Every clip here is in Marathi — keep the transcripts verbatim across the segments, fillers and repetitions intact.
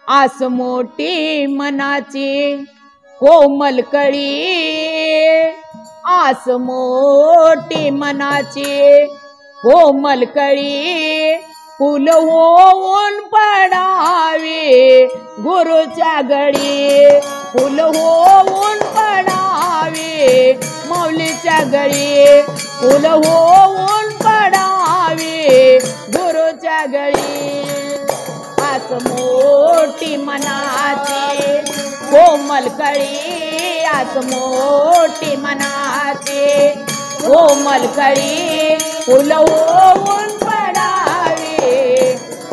आस मोठी मनाची कोमल कळी, आस मोठी मनाची कोमल कळी, फुल होऊन पडावे गुरुच्या गळी, फुल होऊन पडावे माऊलीच्या गळी, फुल होऊन पडावे गुरुच्या गळी। आस मोठी मनाची कोमल कळी, आस मोठी मनाची कोमल कळी, फुल होऊन पडावे,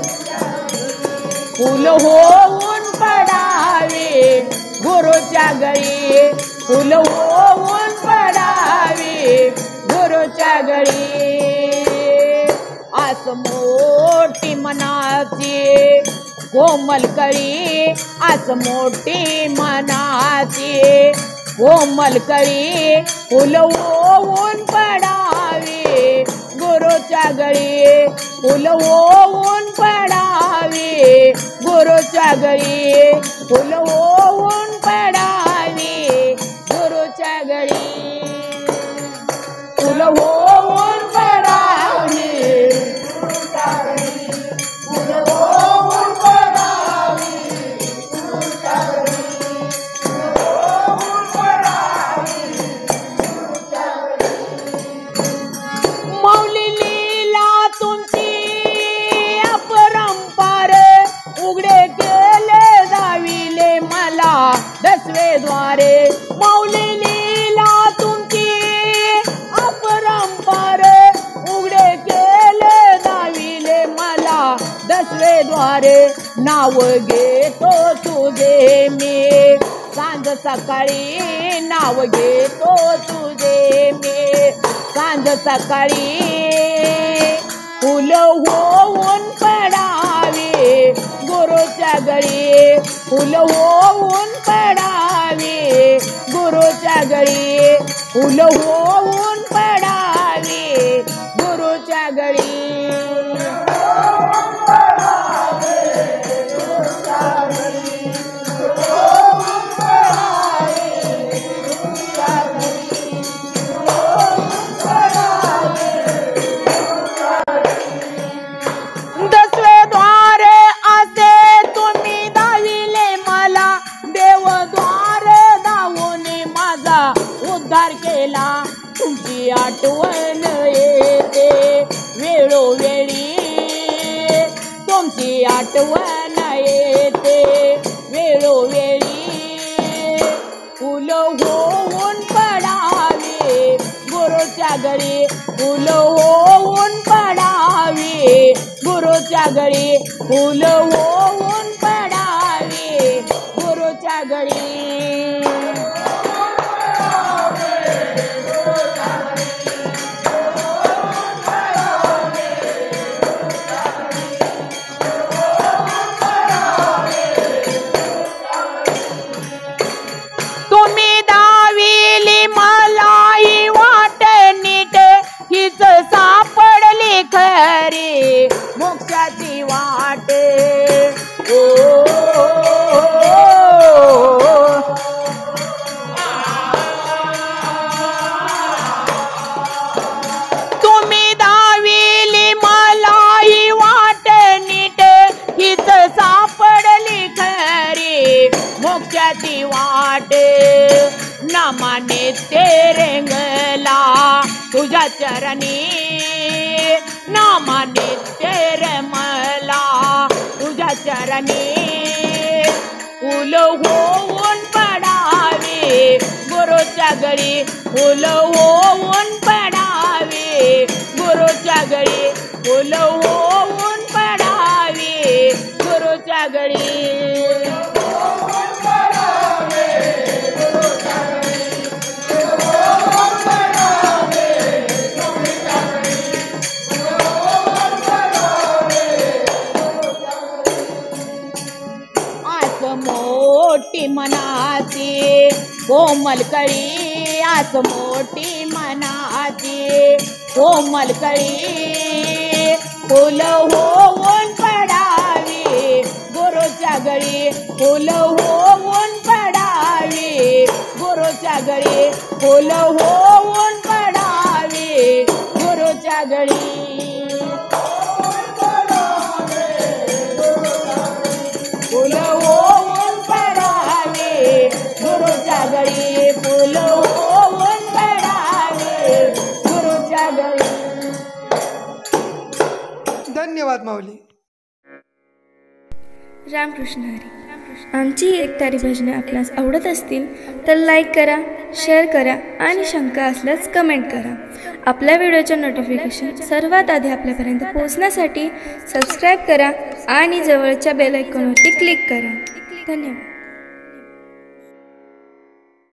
फुल होऊन पडावे गुरुच्या गळी, फुल होऊन पडावे गुरुच्या गळी। आस मोठी मनाची कोमल कळी, आस मोठी मनाची कोमल कळी, फुल होऊन पडावे गुरुच्या गळी, फुल होऊन पडावे गुरुच्या गळी, फुल होऊन पडावे गुरुच्या गळी, फुल होऊन पडावे गुरुच्या गळी, फुल होऊन पडावे गुरुच्या गळी, फुल होऊन पडावे गुरुच्या गळी। माऊली लीला तुमची अपरंपार, उघडे केले दाविले मला दसवे द्वारे, माऊली लीला तुमची अपरंपार, उघडे केले दाविले मला दसवे द्वारे, नाव घेतो तुझे मी सांज सकाळी, नाव घेतो तुझे मी सांज सकाळी, फुल होऊन पडावे गुरुच्या गळी, फुल होऊन पडावे गुरुच्या गळी, फुल होऊन पडावे गुरुच्या गळी। दसवे द्वारे असे तुम्ही दाविले मला, देव द्वारे दावून माझा उद्धार केला, तुमची आठवण येते वेळोवेळी, तुमची आठवण येते वेळोवेळी, फुल होऊन पडावे गुरुच्या गळी, फुल होऊन पडावे गुरुच्या गळी, फुल होऊन पडावे गुरुच्या गळी। तुम्ही दाविली मलाही वाट नीट, हीच सापडली खरी मोक्षाची वाट, ओ तुम्ही दाविली मलाही वाट नीट, हीच सापडली खरी मोक्षाची वाट, नामाने ते रेंगला तुझ्या चरणी, नामाने ते रमला तुझ्या चरणी, फुल होऊन पडावे गुरुच्या गळी, फुल होऊन पडावे गुरुच्या गळी, फुल होऊन पडावे गुरुच्या गळी। मोठी मनाची कोमल कळी, आस मोठी मनाची कोमल कळी, फुल होऊन पडावी गुरुच्या गुरुच्या गळी फुल होऊन पडावी, गुरुच्या गळी फुल होऊन पडावी, गुरुच्या गळी फुल होऊन पडावी, गुरुच्या गळी फुल होऊन पडावी, गुरुच्या गळी. धन्यवाद माऊली. रामकृष्ण हरी. आमची ही एकतारी भजने आपणास आवडत असतील तर लाईक करा, शेअर करा आणि शंका असल्यास कमेंट करा. आपल्या व्हिडिओचे नोटिफिकेशन सर्वात आधी आपल्यापर्यंत पोहोचण्यासाठी सबस्क्राईब करा आणि जवळच्या बेल आयकॉनवरती क्लिक करा. धन्यवाद.